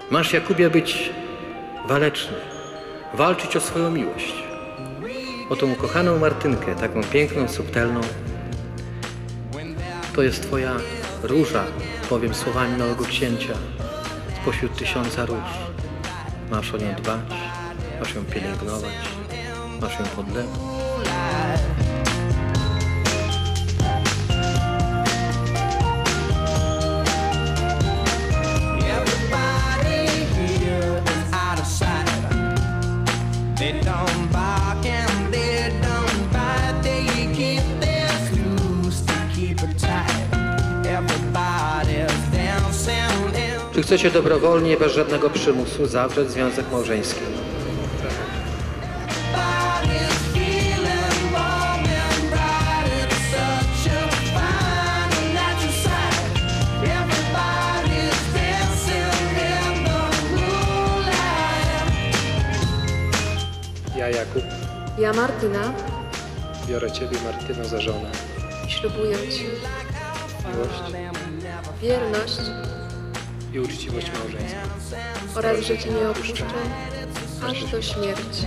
Masz, Jakubie, być waleczny, walczyć o swoją miłość, o tą ukochaną Martynkę, taką piękną, subtelną. To jest twoja róża, powiem słowami małego księcia, spośród tysiąca róż. Masz o nią dbać, masz ją pielęgnować, masz ją podlewać. Czy chcecie dobrowolnie, bez żadnego przymusu, zawrzeć związek małżeński? Ja, Jakub, Ja, Martyna, biorę Ciebie, Martyno, za żonę. ślubuję Ci Miłość wierność i uczciwość małżeńską. oraz, że Cię nie opuszczę aż do śmierci.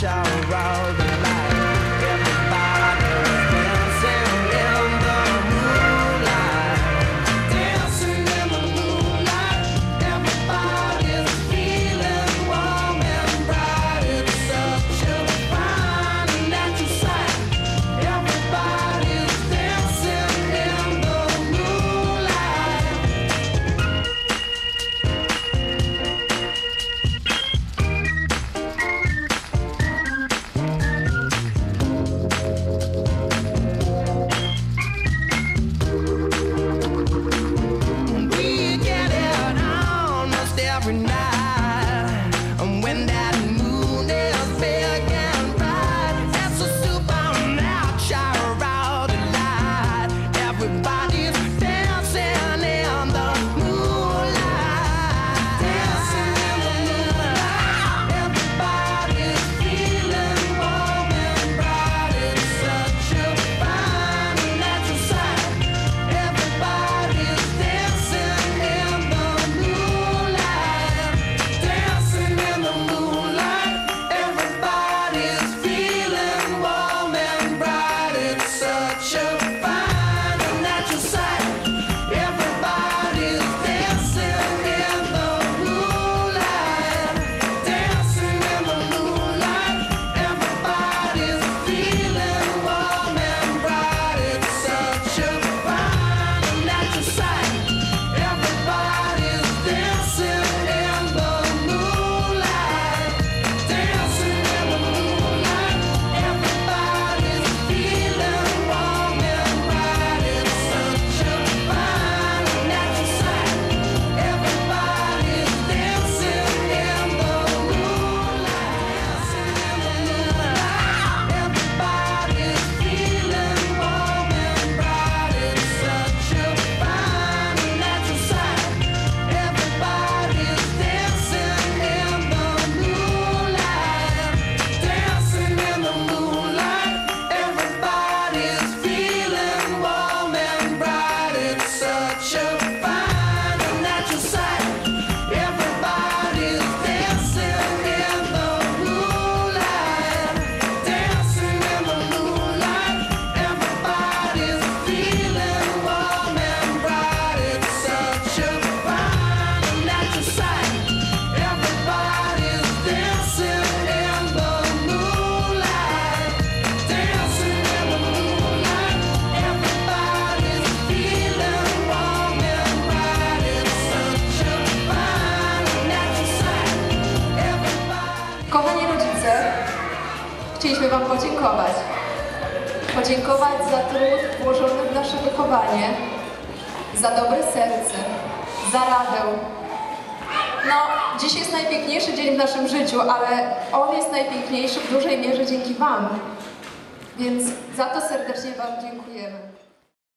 Kochani rodzice, chcieliśmy Wam podziękować. Podziękować za trud włożony w nasze wychowanie, za dobre serce, za radę. No, dziś jest najpiękniejszy dzień w naszym życiu, ale on jest najpiękniejszy w dużej mierze dzięki Wam. Więc za to serdecznie Wam dziękujemy.